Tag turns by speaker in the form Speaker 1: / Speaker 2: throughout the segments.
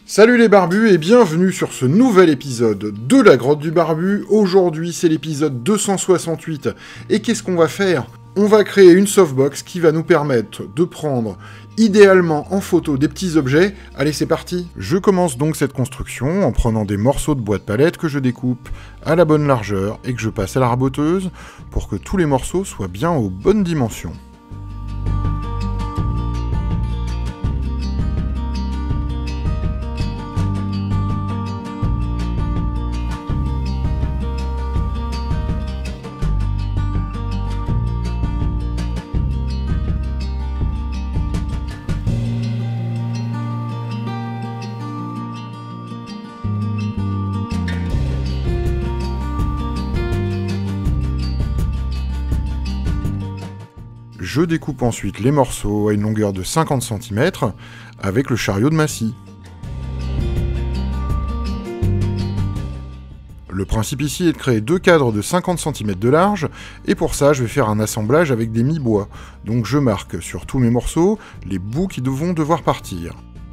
Speaker 1: Salut les barbus et bienvenue sur ce nouvel épisode de la grotte du barbu. Aujourd'hui c'est l'épisode 268 et qu'est-ce qu'on va faire? On va créer une softbox qui va nous permettre de prendre idéalement en photo des petits objets. Allez, c'est parti! Je commence donc cette construction en prenant des morceaux de bois de palette que je découpe à la bonne largeur et que je passe à la raboteuse pour que tous les morceaux soient bien aux bonnes dimensions. Je découpe ensuite les morceaux à une longueur de 50 cm avec le chariot de ma scie. Le principe ici est de créer deux cadres de 50 cm de large, et pour ça je vais faire un assemblage avec des mi-bois. Donc je marque sur tous mes morceaux les bouts qui vont devoir partir.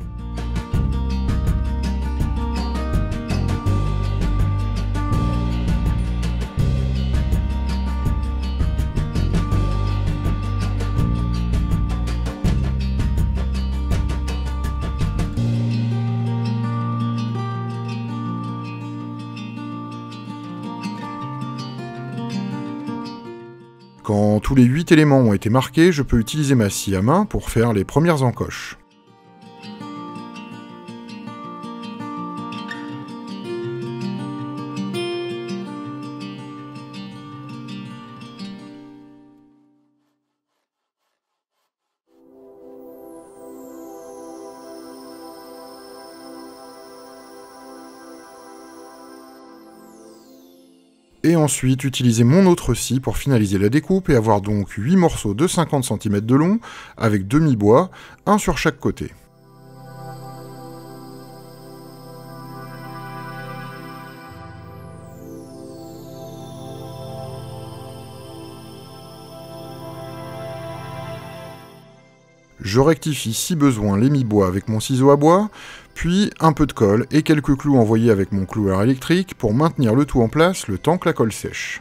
Speaker 1: Quand tous les 8 éléments ont été marqués, je peux utiliser ma scie à main pour faire les premières encoches. Et ensuite utiliser mon autre scie pour finaliser la découpe et avoir donc 8 morceaux de 50 cm de long avec deux mi-bois, un sur chaque côté. Je rectifie si besoin les mi-bois avec mon ciseau à bois, puis un peu de colle et quelques clous envoyés avec mon cloueur électrique pour maintenir le tout en place le temps que la colle sèche.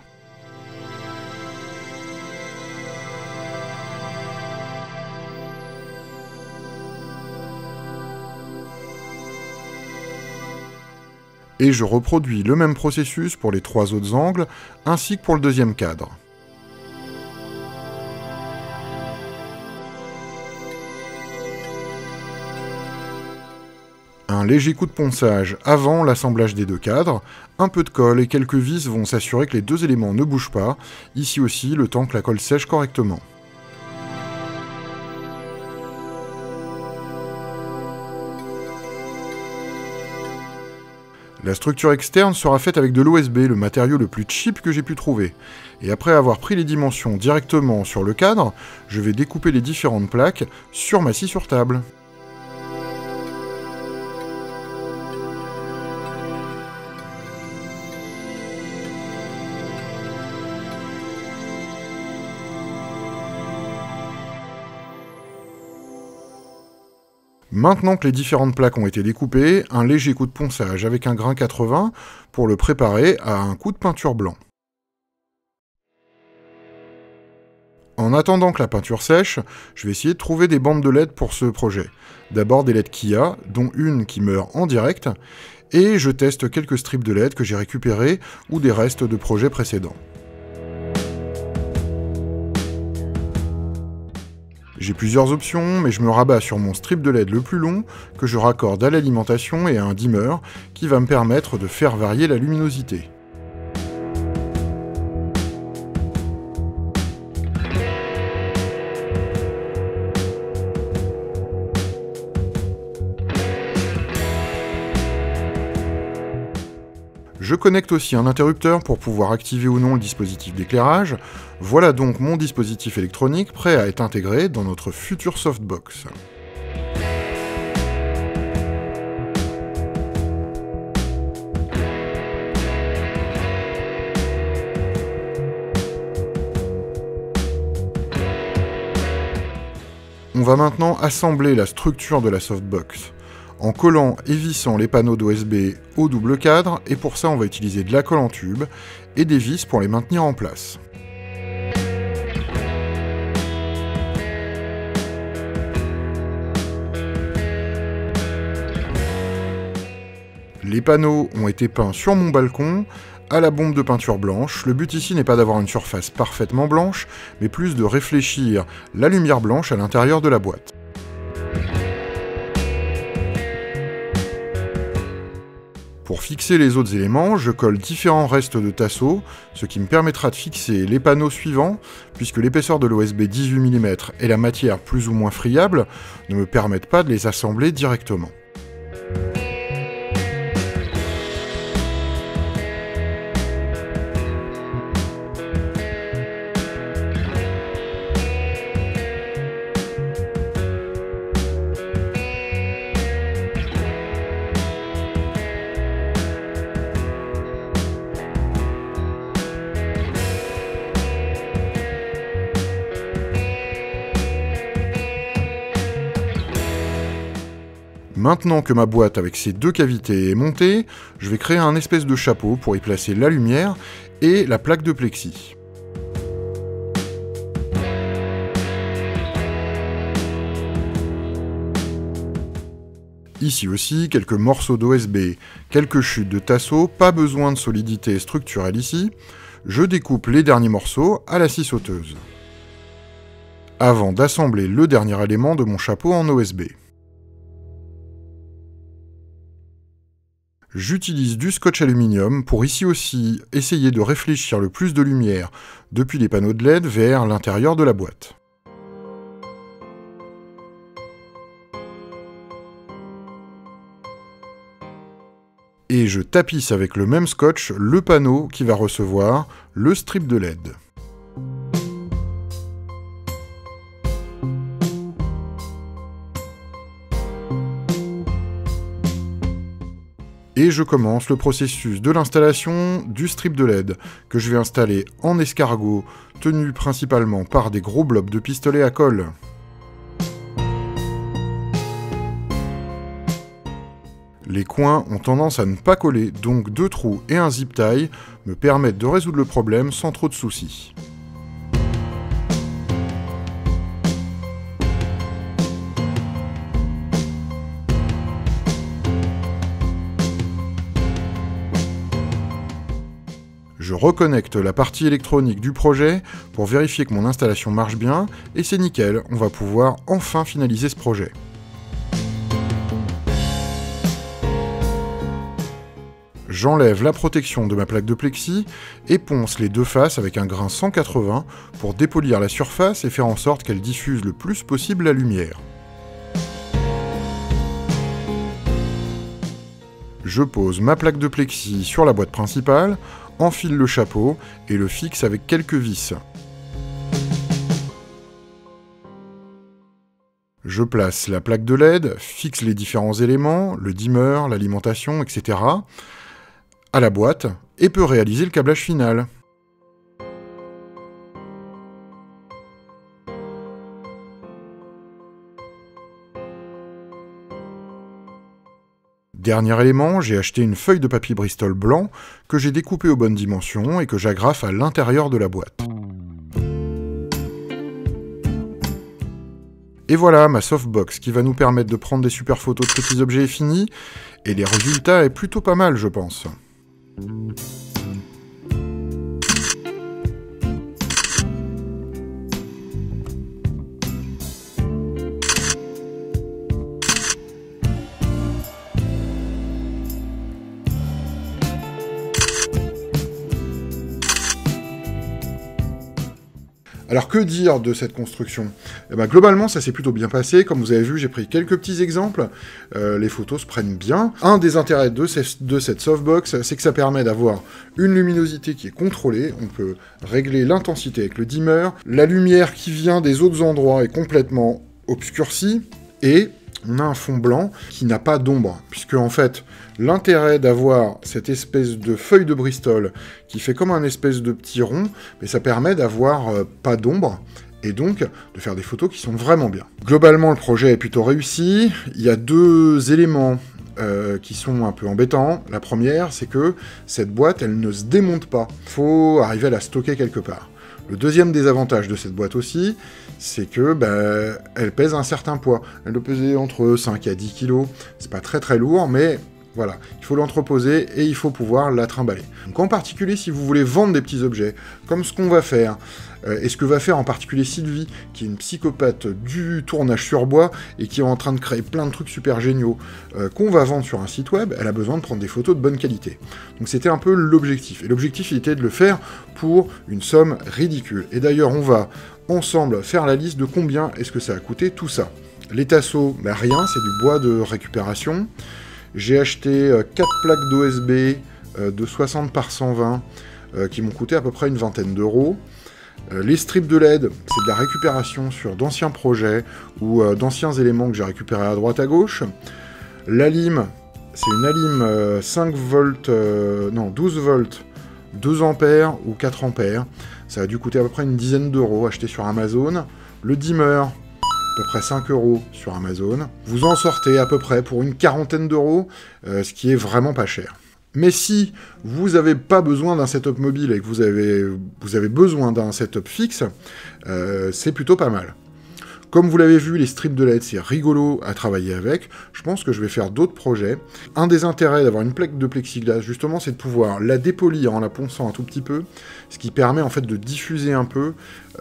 Speaker 1: Et je reproduis le même processus pour les trois autres angles, ainsi que pour le deuxième cadre. Un léger coup de ponçage avant l'assemblage des deux cadres, un peu de colle et quelques vis vont s'assurer que les deux éléments ne bougent pas, ici aussi le temps que la colle sèche correctement. La structure externe sera faite avec de l'OSB, le matériau le plus cheap que j'ai pu trouver. Et après avoir pris les dimensions directement sur le cadre, je vais découper les différentes plaques sur ma scie sur table. Maintenant que les différentes plaques ont été découpées, un léger coup de ponçage avec un grain 80 pour le préparer à un coup de peinture blanc. En attendant que la peinture sèche, je vais essayer de trouver des bandes de LED pour ce projet. D'abord des LED Kia, dont une qui meurt en direct, et je teste quelques strips de LED que j'ai récupérés ou des restes de projets précédents. J'ai plusieurs options, mais je me rabats sur mon strip de LED le plus long, que je raccorde à l'alimentation et à un dimmer, qui va me permettre de faire varier la luminosité. Je connecte aussi un interrupteur pour pouvoir activer ou non le dispositif d'éclairage. Voilà donc mon dispositif électronique prêt à être intégré dans notre future softbox. On va maintenant assembler la structure de la softbox. en collant et vissant les panneaux d'OSB au double cadre, et pour ça on va utiliser de la colle en tube et des vis pour les maintenir en place. Les panneaux ont été peints sur mon balcon, à la bombe de peinture blanche. Le but ici n'est pas d'avoir une surface parfaitement blanche, mais plus de réfléchir la lumière blanche à l'intérieur de la boîte. Pour fixer les autres éléments, je colle différents restes de tasseaux, ce qui me permettra de fixer les panneaux suivants, puisque l'épaisseur de l'OSB 18 mm et la matière plus ou moins friable ne me permettent pas de les assembler directement. Maintenant que ma boîte avec ses deux cavités est montée, je vais créer un espèce de chapeau pour y placer la lumière et la plaque de plexi. Ici aussi, quelques morceaux d'OSB, quelques chutes de tasseaux, pas besoin de solidité structurelle ici. Je découpe les derniers morceaux à la scie sauteuse, avant d'assembler le dernier élément de mon chapeau en OSB. J'utilise du scotch aluminium pour ici aussi essayer de réfléchir le plus de lumière depuis les panneaux de LED vers l'intérieur de la boîte. Et je tapisse avec le même scotch le panneau qui va recevoir le strip de LED. Et je commence le processus de l'installation du strip de LED, que je vais installer en escargot, tenu principalement par des gros blocs de pistolet à colle. Les coins ont tendance à ne pas coller, donc 2 trous et un zip tie me permettent de résoudre le problème sans trop de soucis. Je reconnecte la partie électronique du projet pour vérifier que mon installation marche bien, et c'est nickel, on va pouvoir enfin finaliser ce projet. J'enlève la protection de ma plaque de plexi et ponce les deux faces avec un grain 180 pour dépolir la surface et faire en sorte qu'elle diffuse le plus possible la lumière. Je pose ma plaque de plexi sur la boîte principale, enfile le chapeau et le fixe avec quelques vis. Je place la plaque de LED, fixe les différents éléments, le dimmer, l'alimentation, etc. à la boîte et peut réaliser le câblage final. Dernier élément, j'ai acheté une feuille de papier Bristol blanc que j'ai découpée aux bonnes dimensions et que j'agrafe à l'intérieur de la boîte. Et voilà ma softbox qui va nous permettre de prendre des super photos de petits objets finis, et les résultats est plutôt pas mal je pense. Alors que dire de cette construction ? Eh ben, globalement, ça s'est plutôt bien passé. Comme vous avez vu, j'ai pris quelques petits exemples. Les photos se prennent bien. Un des intérêts de cette softbox, c'est que ça permet d'avoir une luminosité qui est contrôlée. On peut régler l'intensité avec le dimmer. La lumière qui vient des autres endroits est complètement obscurcie. Et on a un fond blanc qui n'a pas d'ombre. Puisque, en fait, l'intérêt d'avoir cette espèce de feuille de Bristol qui fait comme un espèce de petit rond, mais ça permet d'avoir pas d'ombre et donc de faire des photos qui sont vraiment bien. Globalement, le projet est plutôt réussi. Il y a 2 éléments qui sont un peu embêtants. La première, c'est que cette boîte, elle ne se démonte pas. Il faut arriver à la stocker quelque part. Le deuxième désavantage de cette boîte aussi, c'est que elle pèse un certain poids. Elle doit peser entre 5 à 10 kg. C'est pas très très lourd, mais voilà, il faut l'entreposer et il faut pouvoir la trimballer. Donc en particulier, si vous voulez vendre des petits objets, comme ce qu'on va faire, et ce que va faire en particulier Sylvie, qui est une psychopathe du tournage sur bois, et qui est en train de créer plein de trucs super géniaux, qu'on va vendre sur un site web, elle a besoin de prendre des photos de bonne qualité. Donc c'était un peu l'objectif. Et l'objectif, il était de le faire pour une somme ridicule. Et d'ailleurs, on va ensemble faire la liste de combien est-ce que ça a coûté tout ça. Les tasseaux, rien, c'est du bois de récupération. J'ai acheté 4 plaques d'OSB de 60 par 120 qui m'ont coûté à peu près une vingtaine d'euros. Les strips de LED, c'est de la récupération sur d'anciens projets ou d'anciens éléments que j'ai récupérés à droite à gauche. La lime, c'est une alime 5 volts, 12 volts, 2 ampères ou 4 ampères. Ça a dû coûter à peu près une dizaine d'euros acheté sur Amazon. Le dimmer, à peu près 5 euros sur Amazon. Vous en sortez à peu près pour une quarantaine d'euros, ce qui est vraiment pas cher. Mais si vous n'avez pas besoin d'un setup mobile et que vous avez besoin d'un setup fixe, c'est plutôt pas mal. Comme vous l'avez vu, les strips de LED, c'est rigolo à travailler avec. Je pense que je vais faire d'autres projets. Un des intérêts d'avoir une plaque de plexiglas, justement, c'est de pouvoir la dépolir en la ponçant un tout petit peu, ce qui permet en fait de diffuser un peu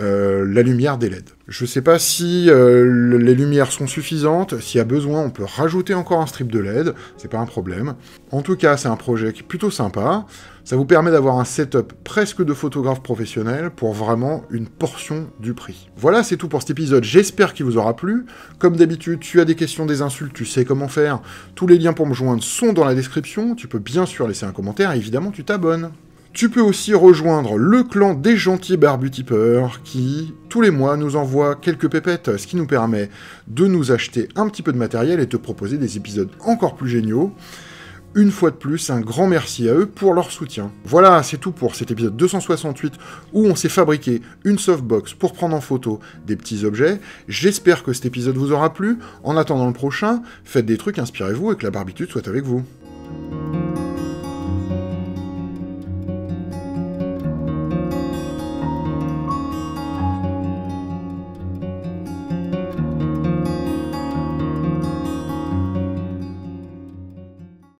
Speaker 1: la lumière des LED. Je ne sais pas si les lumières sont suffisantes. S'il y a besoin, on peut rajouter encore un strip de LED. C'est pas un problème. En tout cas, c'est un projet qui est plutôt sympa. Ça vous permet d'avoir un setup presque de photographe professionnel pour vraiment une portion du prix. Voilà, c'est tout pour cet épisode. J'espère qu'il vous aura plu. Comme d'habitude, tu as des questions, des insultes, tu sais comment faire. Tous les liens pour me joindre sont dans la description. Tu peux bien sûr laisser un commentaire et évidemment, tu t'abonnes. Tu peux aussi rejoindre le clan des gentils barbutipeurs qui, tous les mois, nous envoie quelques pépettes, ce qui nous permet de nous acheter un petit peu de matériel et de te proposer des épisodes encore plus géniaux. Une fois de plus, un grand merci à eux pour leur soutien. Voilà, c'est tout pour cet épisode 268 où on s'est fabriqué une softbox pour prendre en photo des petits objets. J'espère que cet épisode vous aura plu. En attendant le prochain, faites des trucs, inspirez-vous et que la barbitude soit avec vous.